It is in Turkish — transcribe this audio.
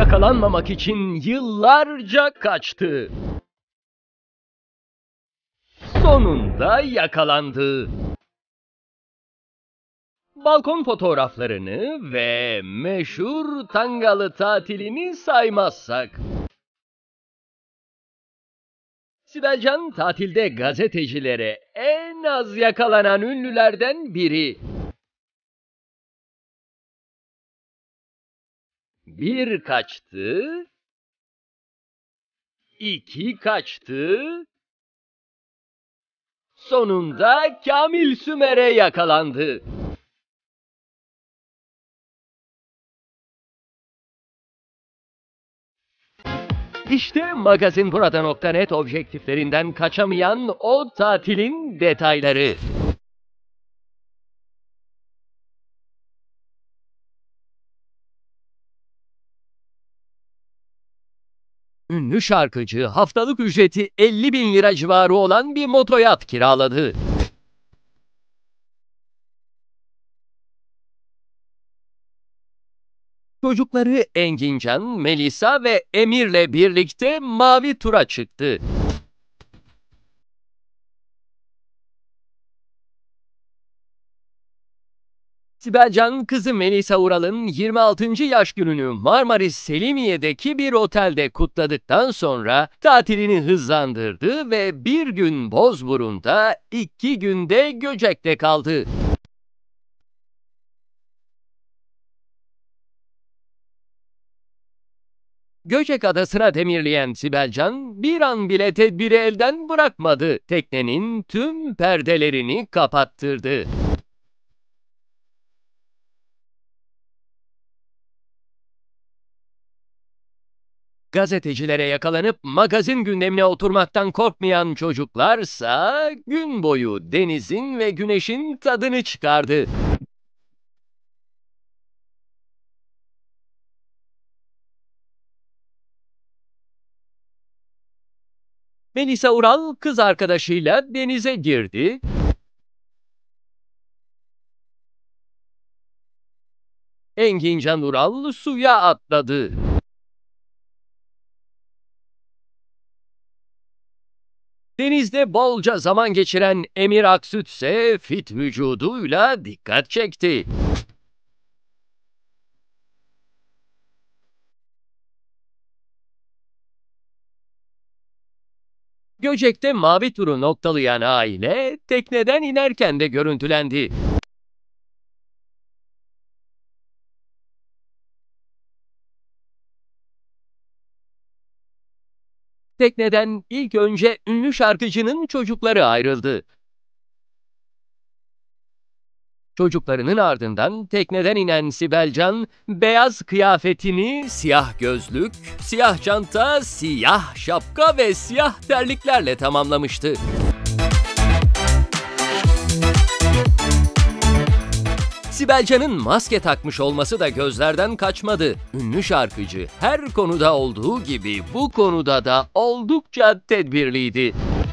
Yakalanmamak için yıllarca kaçtı. Sonunda yakalandı. Balkon fotoğraflarını ve meşhur Tangalı tatilini saymazsak. Sibel Can tatilde gazetecilere en az yakalanan ünlülerden biri. Bir kaçtı, iki kaçtı, sonunda Kamil Sümer'e yakalandı. İşte magazinburada.net objektiflerinden kaçamayan o tatilin detayları. Ünlü şarkıcı haftalık ücreti 50.000 lira civarı olan bir motoyat kiraladı. Çocukları Engincan, Melisa ve Emir'le birlikte mavi tura çıktı. Sibel Can, kızı Melisa Ural'ın 26. yaş gününü Marmaris Selimiye'deki bir otelde kutladıktan sonra tatilini hızlandırdı ve bir gün Bozburun'da, 2 günde Göcek'te kaldı. Göcek Adası'na demirleyen Sibel Can bir an bile tedbiri elden bırakmadı. Teknenin tüm perdelerini kapattırdı. Gazetecilere yakalanıp magazin gündemine oturmaktan korkmayan çocuklarsa gün boyu denizin ve güneşin tadını çıkardı. Melisa Ural kız arkadaşıyla denize girdi. Engincan Ural suya atladı. Denizde bolca zaman geçiren Emir Aksüt ise fit vücuduyla dikkat çekti. Göcek'te mavi turu noktalayan aile tekneden inerken de görüntülendi. Tekneden ilk önce ünlü şarkıcının çocukları ayrıldı. Çocuklarının ardından tekneden inen Sibel Can, beyaz kıyafetini siyah gözlük, siyah çanta, siyah şapka ve siyah terliklerle tamamlamıştı. Sibel Can'ın maske takmış olması da gözlerden kaçmadı. Ünlü şarkıcı her konuda olduğu gibi bu konuda da oldukça tedbirliydi.